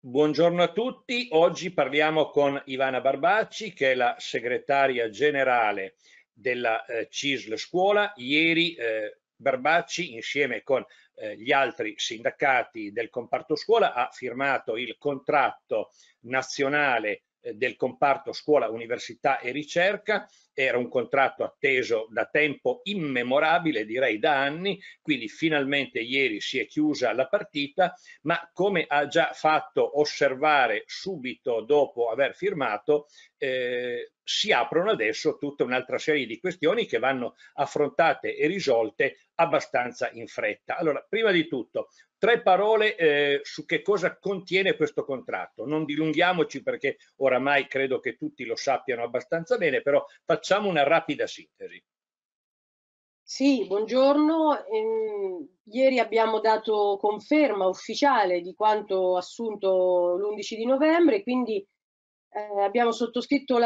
Buongiorno a tutti, oggi parliamo con Ivana Barbacci che è la segretaria generale della CISL Scuola. Ieri Barbacci insieme con gli altri sindacati del comparto scuola ha firmato il contratto nazionale del comparto scuola, università e ricerca. Era un contratto atteso da tempo immemorabile, direi da anni, quindi finalmente ieri si è chiusa la partita, ma come ha già fatto osservare subito dopo aver firmato, si aprono adesso tutta un'altra serie di questioni che vanno affrontate e risolte abbastanza in fretta. Allora, prima di tutto, tre parole su che cosa contiene questo contratto. Non dilunghiamoci perché oramai credo che tutti lo sappiano abbastanza bene, però facciamo una rapida sintesi. Sì, buongiorno. Ieri abbiamo dato conferma ufficiale di quanto assunto l'11 di novembre, quindi abbiamo sottoscritto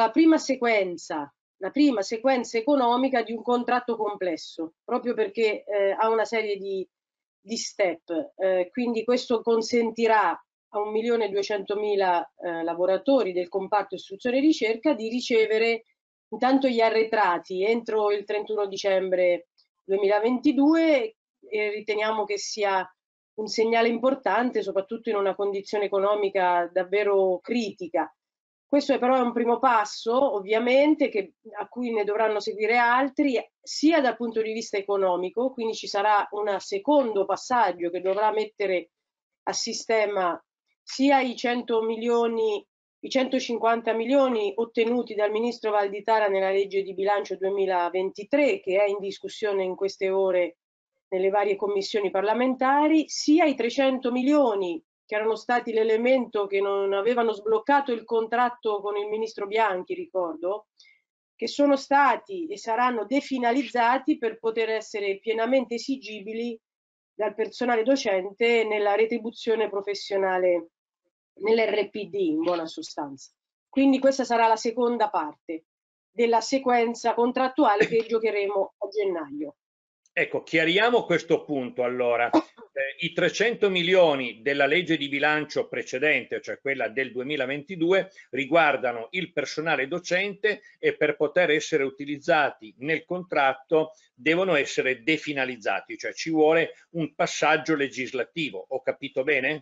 la prima sequenza economica di un contratto complesso, proprio perché ha una serie di step. Quindi questo consentirà a 1.200.000 lavoratori del comparto istruzione e ricerca di ricevere intanto gli arretrati entro il 31 dicembre 2022 e riteniamo che sia un segnale importante, soprattutto in una condizione economica davvero critica. Questo però è un primo passo, ovviamente, a cui ne dovranno seguire altri, sia dal punto di vista economico, quindi ci sarà un secondo passaggio che dovrà mettere a sistema sia i 100 milioni, i 150 milioni ottenuti dal ministro Valditara nella legge di bilancio 2023, che è in discussione in queste ore nelle varie commissioni parlamentari, sia i 300 milioni che erano stati l'elemento che non avevano sbloccato il contratto con il ministro Bianchi, ricordo, che sono stati e saranno definalizzati per poter essere pienamente esigibili dal personale docente nella retribuzione professionale, nell'RPD in buona sostanza. Quindi questa sarà la seconda parte della sequenza contrattuale che giocheremo a gennaio. Ecco, chiariamo questo punto allora. I 300 milioni della legge di bilancio precedente, cioè quella del 2022, riguardano il personale docente e per poter essere utilizzati nel contratto devono essere definalizzati, cioè ci vuole un passaggio legislativo. Ho capito bene?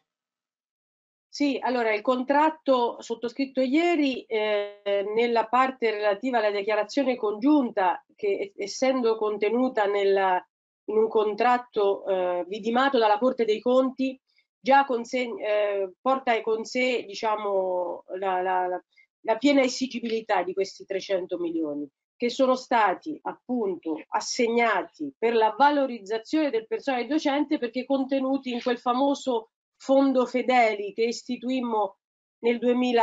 Sì, allora il contratto sottoscritto ieri nella parte relativa alla dichiarazione congiunta, che essendo contenuta in un contratto vidimato dalla Corte dei Conti, già porta con sé, diciamo, la piena esigibilità di questi 300 milioni, che sono stati appunto assegnati per la valorizzazione del personale docente perché contenuti in quel famoso fondo Fedeli che istituimmo nel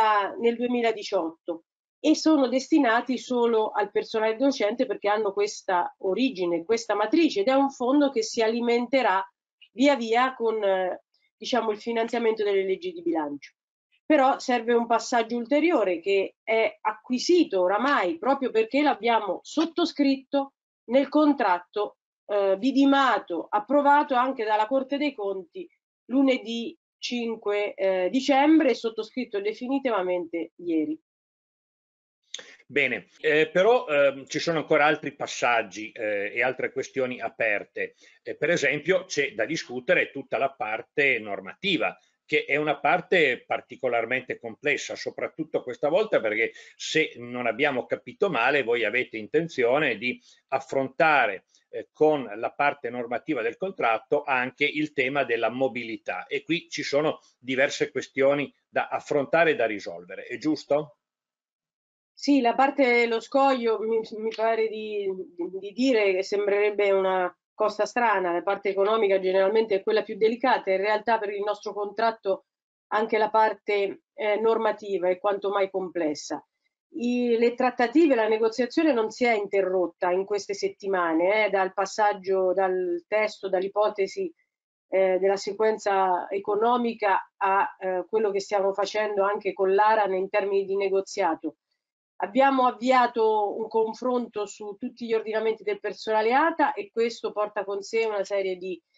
2018 e sono destinati solo al personale docente perché hanno questa origine, questa matrice ed è un fondo che si alimenterà via via con diciamo, il finanziamento delle leggi di bilancio. Però serve un passaggio ulteriore che è acquisito oramai proprio perché l'abbiamo sottoscritto nel contratto vidimato, approvato anche dalla Corte dei Conti lunedì 5 dicembre e sottoscritto definitivamente ieri. Bene, però ci sono ancora altri passaggi e altre questioni aperte. Per esempio c'è da discutere tutta la parte normativa, che è una parte particolarmente complessa, soprattutto questa volta perché se non abbiamo capito male, voi avete intenzione di affrontare con la parte normativa del contratto anche il tema della mobilità e qui ci sono diverse questioni da affrontare e da risolvere, è giusto? Sì, la parte dello scoglio mi pare di dire che sembrerebbe una cosa strana, la parte economica generalmente è quella più delicata, in realtà per il nostro contratto anche la parte normativa è quanto mai complessa. Le trattative, la negoziazione non si è interrotta in queste settimane, dal passaggio dal testo, dall'ipotesi della sequenza economica a quello che stiamo facendo anche con l'ARAN in termini di negoziato. Abbiamo avviato un confronto su tutti gli ordinamenti del personale ATA e questo porta con sé una serie di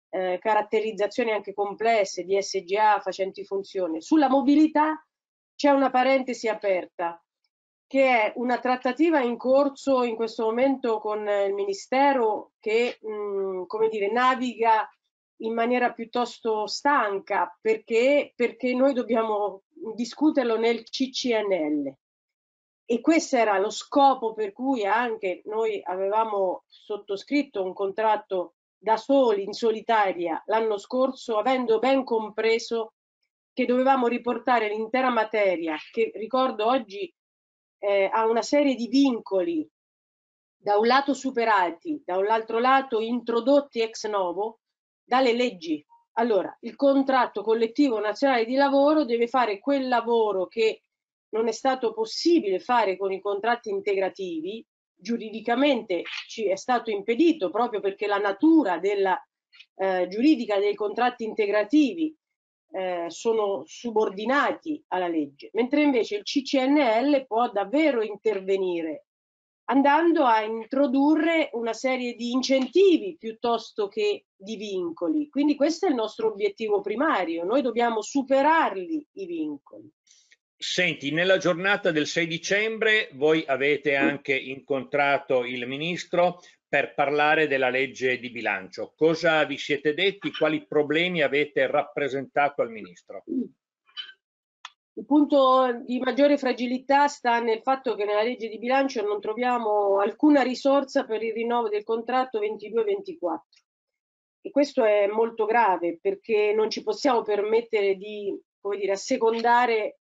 caratterizzazioni anche complesse di SGA facenti funzione. Sulla mobilità c'è una parentesi aperta, che è una trattativa in corso in questo momento con il Ministero che, come dire, naviga in maniera piuttosto stanca perché noi dobbiamo discuterlo nel CCNL. E questo era lo scopo per cui anche noi avevamo sottoscritto un contratto da soli, in solitaria, l'anno scorso, avendo ben compreso che dovevamo riportare l'intera materia, che ricordo oggi ha una serie di vincoli, da un lato superati, da un altro lato introdotti ex novo, dalle leggi. Allora, il contratto collettivo nazionale di lavoro deve fare quel lavoro che non è stato possibile fare con i contratti integrativi, giuridicamente ci è stato impedito proprio perché la natura della giuridica dei contratti integrativi sono subordinati alla legge, mentre invece il CCNL può davvero intervenire andando a introdurre una serie di incentivi piuttosto che di vincoli. Quindi questo è il nostro obiettivo primario, noi dobbiamo superarli i vincoli. Senti, nella giornata del 6 dicembre voi avete anche incontrato il Ministro per parlare della legge di bilancio. Cosa vi siete detti? Quali problemi avete rappresentato al Ministro? Il punto di maggiore fragilità sta nel fatto che nella legge di bilancio non troviamo alcuna risorsa per il rinnovo del contratto 22-24 e questo è molto grave perché non ci possiamo permettere di, come dire, assecondare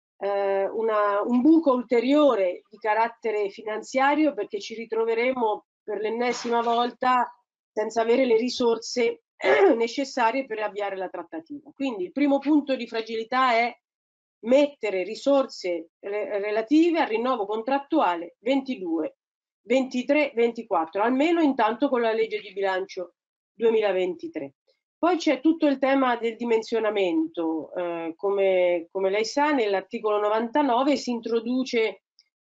un buco ulteriore di carattere finanziario perché ci ritroveremo per l'ennesima volta senza avere le risorse necessarie per avviare la trattativa. Quindi il primo punto di fragilità è mettere risorse relative al rinnovo contrattuale 22, 23, 24, almeno intanto con la legge di bilancio 2023. Poi c'è tutto il tema del dimensionamento, come lei sa nell'articolo 99 si introduce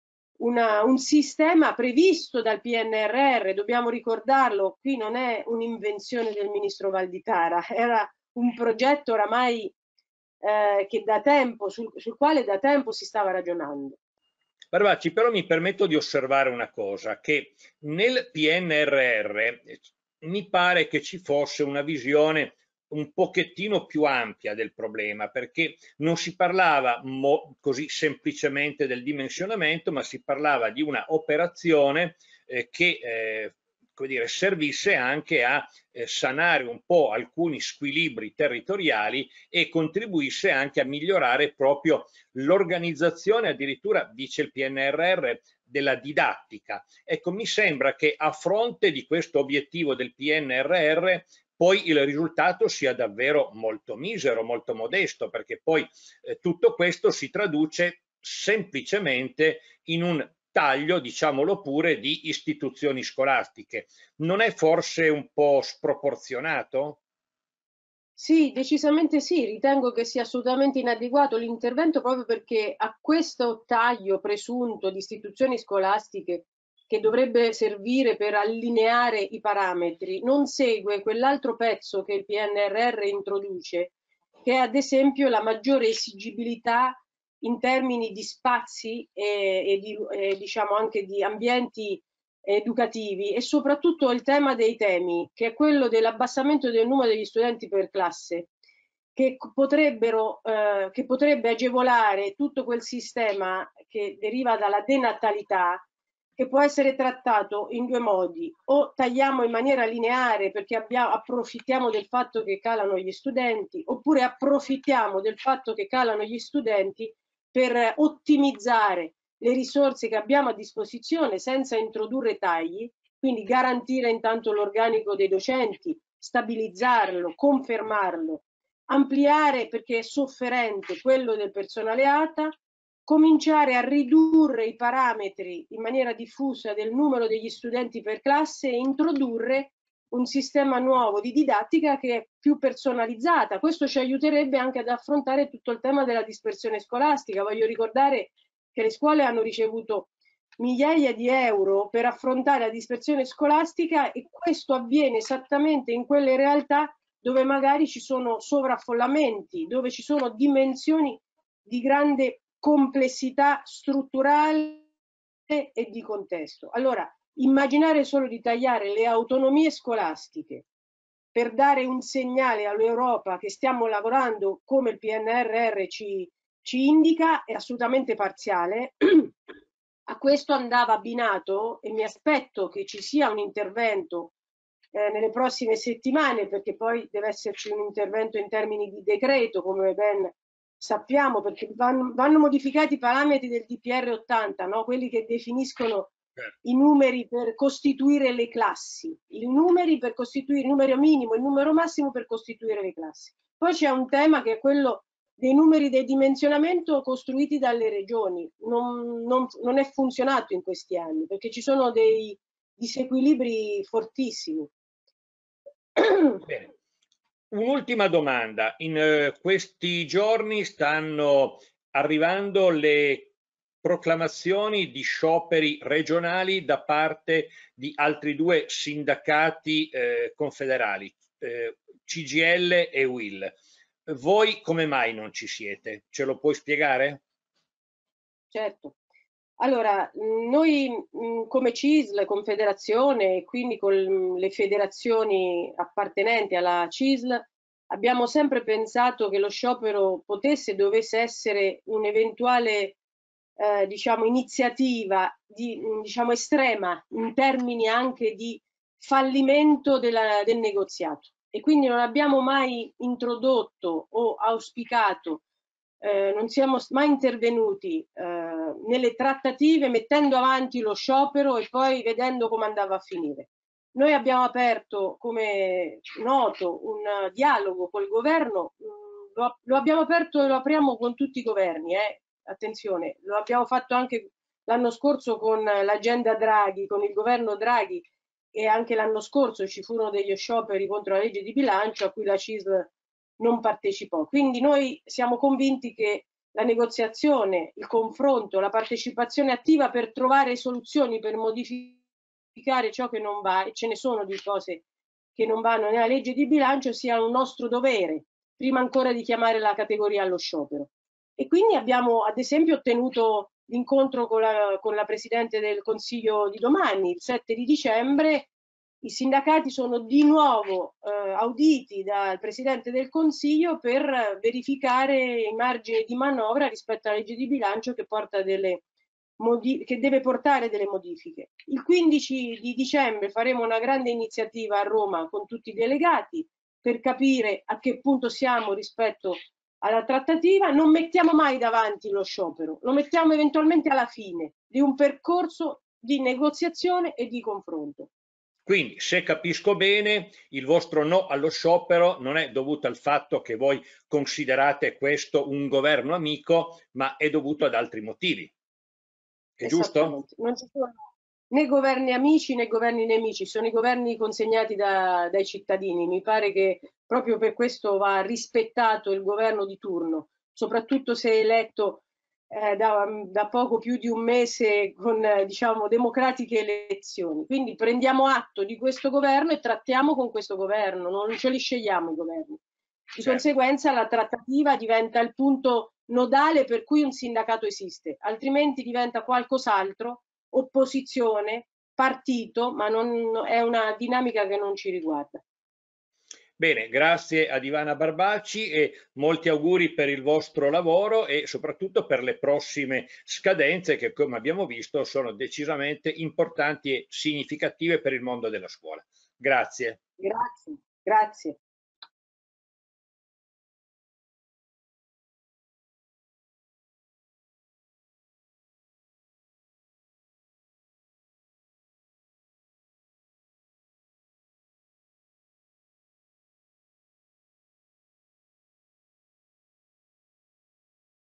un sistema previsto dal PNRR, dobbiamo ricordarlo, qui non è un'invenzione del ministro Valditara, era un progetto oramai che da tempo, sul quale da tempo si stava ragionando. Barbacci, però mi permetto di osservare una cosa, che nel PNRR mi pare che ci fosse una visione un pochettino più ampia del problema, perché non si parlava così semplicemente del dimensionamento, ma si parlava di una operazione che come dire, servisse anche a sanare un po' alcuni squilibri territoriali e contribuisse anche a migliorare proprio l'organizzazione, addirittura dice il PNRR, della didattica. Ecco, mi sembra che a fronte di questo obiettivo del PNRR poi il risultato sia davvero molto misero, molto modesto, perché poi tutto questo si traduce semplicemente in un taglio, diciamolo pure, di istituzioni scolastiche. Non è forse un po' sproporzionato? Sì, decisamente sì, ritengo che sia assolutamente inadeguato l'intervento proprio perché a questo taglio presunto di istituzioni scolastiche che dovrebbe servire per allineare i parametri non segue quell'altro pezzo che il PNRR introduce, che è ad esempio la maggiore esigibilità in termini di spazi e diciamo anche di ambienti educativi e soprattutto il tema dei temi, che è quello dell'abbassamento del numero degli studenti per classe, che potrebbe agevolare tutto quel sistema che deriva dalla denatalità, che può essere trattato in due modi: o tagliamo in maniera lineare perché approfittiamo del fatto che calano gli studenti, oppure approfittiamo del fatto che calano gli studenti per ottimizzare le risorse che abbiamo a disposizione senza introdurre tagli, quindi garantire intanto l'organico dei docenti, stabilizzarlo, confermarlo, ampliare perché è sofferente quello del personale ATA, cominciare a ridurre i parametri in maniera diffusa del numero degli studenti per classe e introdurre un sistema nuovo di didattica che è più personalizzata. Questo ci aiuterebbe anche ad affrontare tutto il tema della dispersione scolastica. Voglio ricordare che le scuole hanno ricevuto migliaia di euro per affrontare la dispersione scolastica e questo avviene esattamente in quelle realtà dove magari ci sono sovraffollamenti, dove ci sono dimensioni di grande complessità strutturale e di contesto. Allora, immaginare solo di tagliare le autonomie scolastiche per dare un segnale all'Europa che stiamo lavorando come il PNRR ci indica è assolutamente parziale. A questo andava abbinato, e mi aspetto che ci sia un intervento nelle prossime settimane, perché poi deve esserci un intervento in termini di decreto, come ben sappiamo, perché vanno modificati i parametri del DPR 80, no? Quelli che definiscono i numeri per costituire le classi, i numeri per costituire il numero minimo e il numero massimo per costituire le classi. Poi c'è un tema che è quello dei numeri di dimensionamento costruiti dalle regioni. Non è funzionato in questi anni perché ci sono dei disequilibri fortissimi. Bene. Un'ultima domanda. In questi giorni stanno arrivando le proclamazioni di scioperi regionali da parte di altri due sindacati confederali, CGIL e UIL. Voi come mai non ci siete? Ce lo puoi spiegare? Certo. Allora, noi come CISL, Confederazione, e quindi con le federazioni appartenenti alla CISL, abbiamo sempre pensato che lo sciopero potesse e dovesse essere un'eventuale diciamo, iniziativa diciamo, estrema in termini anche di fallimento del negoziato. E quindi non abbiamo mai introdotto o auspicato non siamo mai intervenuti nelle trattative mettendo avanti lo sciopero e poi vedendo come andava a finire. Noi abbiamo aperto, come noto, un dialogo col governo, lo abbiamo aperto e lo apriamo con tutti i governi, attenzione, lo abbiamo fatto anche l'anno scorso con l'agenda Draghi, con il governo Draghi, e anche l'anno scorso ci furono degli scioperi contro la legge di bilancio a cui la CISL non partecipò. Quindi noi siamo convinti che la negoziazione, il confronto, la partecipazione attiva per trovare soluzioni, per modificare ciò che non va, e ce ne sono di cose che non vanno nella legge di bilancio, sia un nostro dovere, prima ancora di chiamare la categoria allo sciopero. E quindi abbiamo ad esempio ottenuto l'incontro con la Presidente del Consiglio di domani, il 7 di dicembre. I sindacati sono di nuovo auditi dal Presidente del Consiglio per verificare i margini di manovra rispetto alla legge di bilancio che deve portare delle modifiche. Il 15 di dicembre faremo una grande iniziativa a Roma con tutti i delegati per capire a che punto siamo rispetto alla trattativa. Non mettiamo mai davanti lo sciopero, lo mettiamo eventualmente alla fine di un percorso di negoziazione e di confronto. Quindi, se capisco bene, il vostro no allo sciopero non è dovuto al fatto che voi considerate questo un governo amico, ma è dovuto ad altri motivi. È giusto? Non ci sono né governi amici né governi nemici, sono i governi consegnati dai cittadini. Mi pare che proprio per questo va rispettato il governo di turno, soprattutto se è eletto da poco più di un mese con diciamo democratiche elezioni. Quindi prendiamo atto di questo governo e trattiamo con questo governo, non ce li scegliamo i governi. Di conseguenza la trattativa diventa il punto nodale per cui un sindacato esiste, altrimenti diventa qualcos'altro, opposizione, partito, ma non, è una dinamica che non ci riguarda. Bene, grazie ad Ivana Barbacci e molti auguri per il vostro lavoro e soprattutto per le prossime scadenze che, come abbiamo visto, sono decisamente importanti e significative per il mondo della scuola. Grazie. Grazie, grazie.